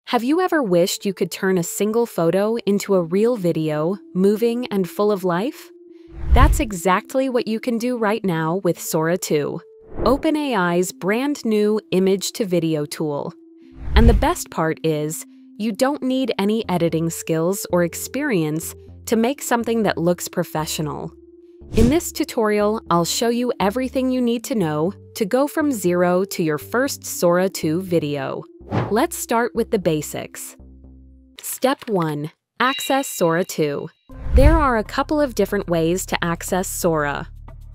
Have you ever wished you could turn a single photo into a real video, moving and full of life? That's exactly what you can do right now with Sora 2, OpenAI's brand new image-to-video tool. And the best part is, you don't need any editing skills or experience to make something that looks professional. In this tutorial, I'll show you everything you need to know to go from zero to your first Sora 2 video. Let's start with the basics. Step 1. Access Sora 2. There are a couple of different ways to access Sora.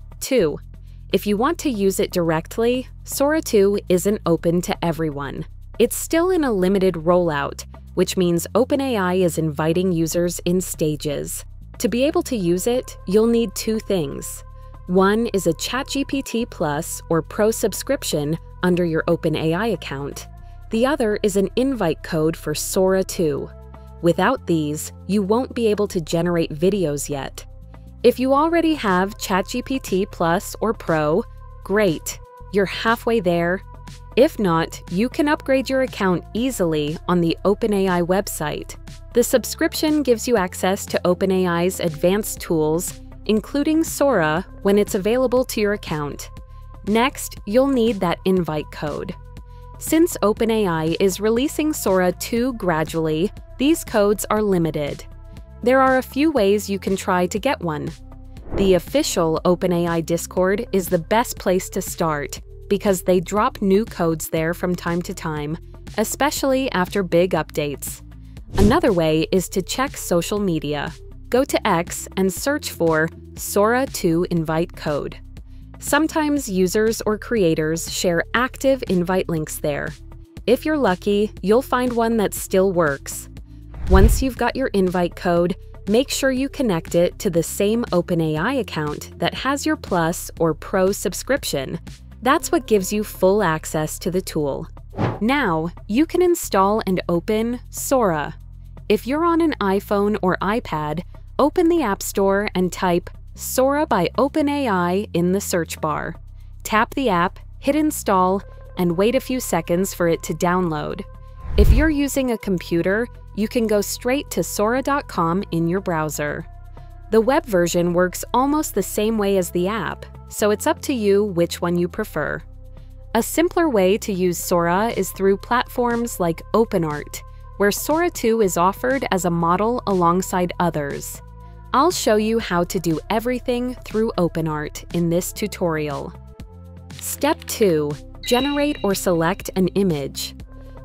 2. If you want to use it directly, Sora 2 isn't open to everyone. It's still in a limited rollout, which means OpenAI is inviting users in stages. To be able to use it, you'll need two things. One is a ChatGPT Plus or Pro subscription under your OpenAI account. The other is an invite code for Sora 2. Without these, you won't be able to generate videos yet. If you already have ChatGPT Plus or Pro, great, you're halfway there. If not, you can upgrade your account easily on the OpenAI website. The subscription gives you access to OpenAI's advanced tools, including Sora, when it's available to your account. Next, you'll need that invite code. Since OpenAI is releasing Sora 2 gradually, these codes are limited. There are a few ways you can try to get one. The official OpenAI Discord is the best place to start because they drop new codes there from time to time, especially after big updates. Another way is to check social media. Go to X and search for Sora 2 invite code. Sometimes users or creators share active invite links there. If you're lucky, you'll find one that still works. Once you've got your invite code, make sure you connect it to the same OpenAI account that has your Plus or Pro subscription. That's what gives you full access to the tool. Now, you can install and open Sora. If you're on an iPhone or iPad, open the App Store and type Sora by OpenAI in the search bar. Tap the app, hit install, and wait a few seconds for it to download. If you're using a computer, you can go straight to Sora.com in your browser. The web version works almost the same way as the app, so it's up to you which one you prefer. A simpler way to use Sora is through platforms like OpenArt, where Sora 2 is offered as a model alongside others. I'll show you how to do everything through OpenArt in this tutorial. Step 2. Generate or select an image.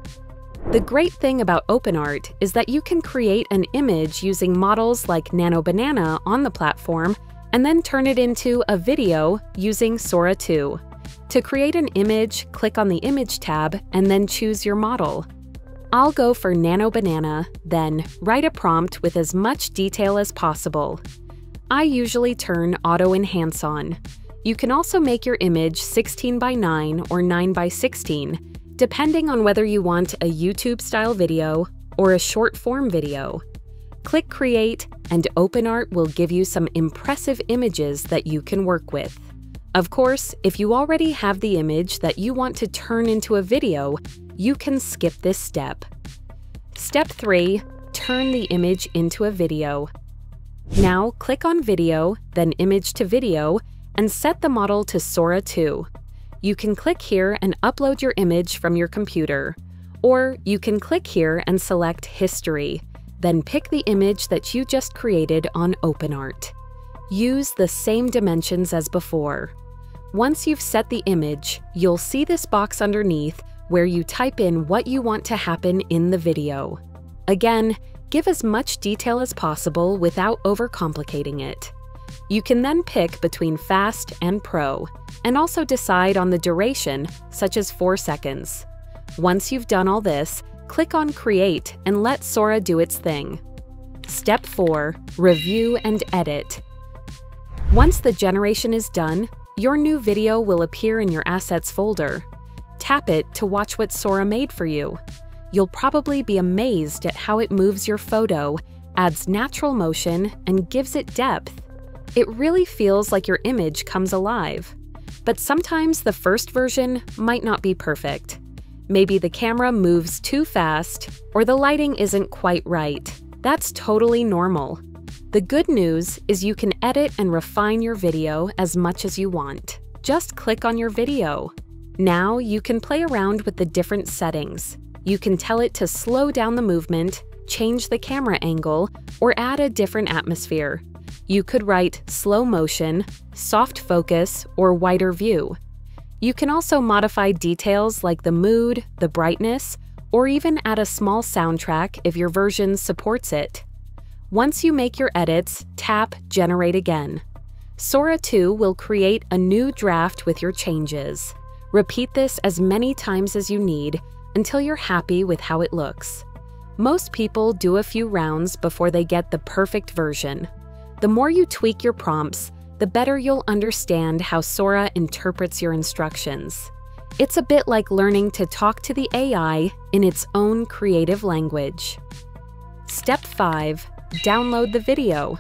The great thing about OpenArt is that you can create an image using models like NanoBanana on the platform and then turn it into a video using Sora 2. To create an image, click on the Image tab and then choose your model. I'll go for NanoBanana, then write a prompt with as much detail as possible. I usually turn Auto Enhance on. You can also make your image 16 by 9 or 9 by 16, depending on whether you want a YouTube-style video or a short-form video. Click Create, and OpenArt will give you some impressive images that you can work with. Of course, if you already have the image that you want to turn into a video, you can skip this step. Step 3. Turn the image into a video. Now click on Video, then Image to Video, and set the model to Sora 2. You can click here and upload your image from your computer. Or you can click here and select History, then pick the image that you just created on OpenArt. Use the same dimensions as before. Once you've set the image, you'll see this box underneath where you type in what you want to happen in the video. Again, give as much detail as possible without overcomplicating it. You can then pick between Fast and Pro, and also decide on the duration, such as 4 seconds. Once you've done all this, click on Create and let Sora do its thing. Step 4. Review and edit. Once the generation is done, your new video will appear in your Assets folder. Tap it to watch what Sora made for you. You'll probably be amazed at how it moves your photo, adds natural motion, and gives it depth. It really feels like your image comes alive. But sometimes the first version might not be perfect. Maybe the camera moves too fast or the lighting isn't quite right. That's totally normal. The good news is you can edit and refine your video as much as you want. Just click on your video. Now you can play around with the different settings. You can tell it to slow down the movement, change the camera angle, or add a different atmosphere. You could write slow motion, soft focus, or wider view. You can also modify details like the mood, the brightness, or even add a small soundtrack if your version supports it. Once you make your edits, tap Generate Again. Sora 2 will create a new draft with your changes. Repeat this as many times as you need until you're happy with how it looks. Most people do a few rounds before they get the perfect version. The more you tweak your prompts, the better you'll understand how Sora interprets your instructions. It's a bit like learning to talk to the AI in its own creative language. Step 5. Download the video.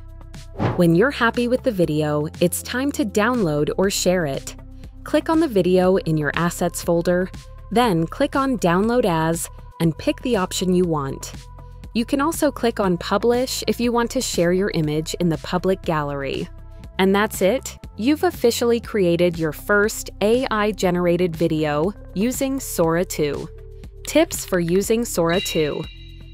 When you're happy with the video, it's time to download or share it. Click on the video in your Assets folder, then click on Download As and pick the option you want. You can also click on Publish if you want to share your image in the public gallery. And that's it. You've officially created your first AI-generated video using Sora 2. Tips for using Sora 2.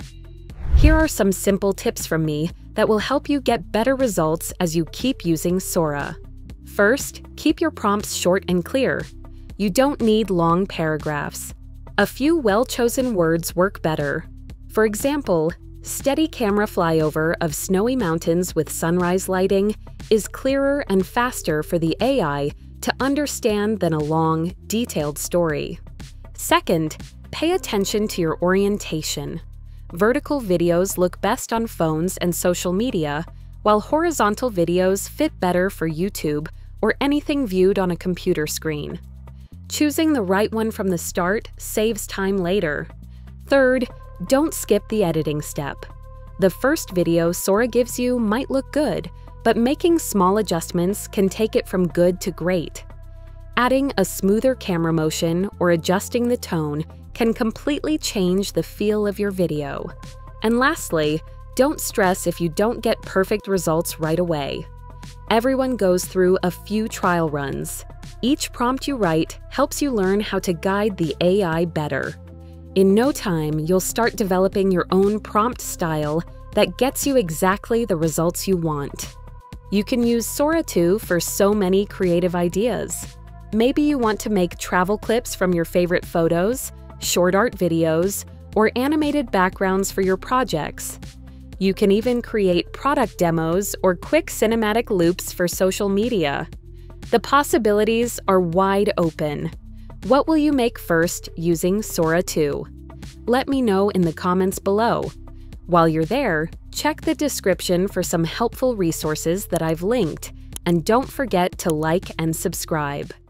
Here are some simple tips from me that will help you get better results as you keep using Sora. First, keep your prompts short and clear. You don't need long paragraphs. A few well-chosen words work better. For example, steady camera flyover of snowy mountains with sunrise lighting is clearer and faster for the AI to understand than a long, detailed story. Second, pay attention to your orientation. Vertical videos look best on phones and social media, while horizontal videos fit better for YouTube or anything viewed on a computer screen. Choosing the right one from the start saves time later. Third, don't skip the editing step. The first video Sora gives you might look good, but making small adjustments can take it from good to great. Adding a smoother camera motion or adjusting the tone can completely change the feel of your video. And lastly, don't stress if you don't get perfect results right away. Everyone goes through a few trial runs. Each prompt you write helps you learn how to guide the AI better. In no time, you'll start developing your own prompt style that gets you exactly the results you want. You can use Sora 2 for so many creative ideas. Maybe you want to make travel clips from your favorite photos, short art videos, or animated backgrounds for your projects. You can even create product demos or quick cinematic loops for social media. The possibilities are wide open. What will you make first using Sora 2? Let me know in the comments below. While you're there, check the description for some helpful resources that I've linked, and don't forget to like and subscribe.